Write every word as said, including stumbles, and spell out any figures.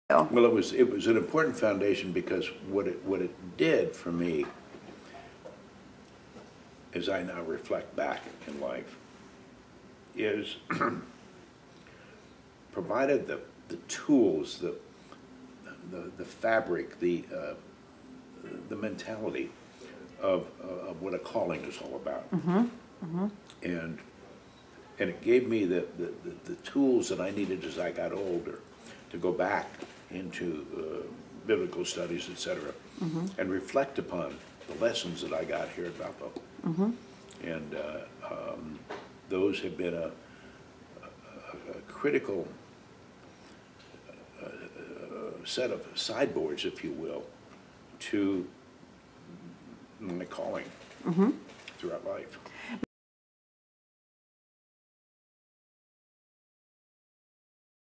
Well, it was it was an important foundation because what it what it did for me, as I now reflect back in life, is provided the the tools, the the the fabric, the uh, the mentality of uh, of what a calling is all about, Mm-hmm. Mm-hmm. and and it gave me the, the the the tools that I needed as I got older to go back into uh, biblical studies, et cetera, Mm-hmm. and reflect upon the lessons that I got here at Valpo. Mm-hmm. And uh, um, those have been a, a, a critical uh, set of sideboards, if you will, to my calling Mm-hmm. throughout life.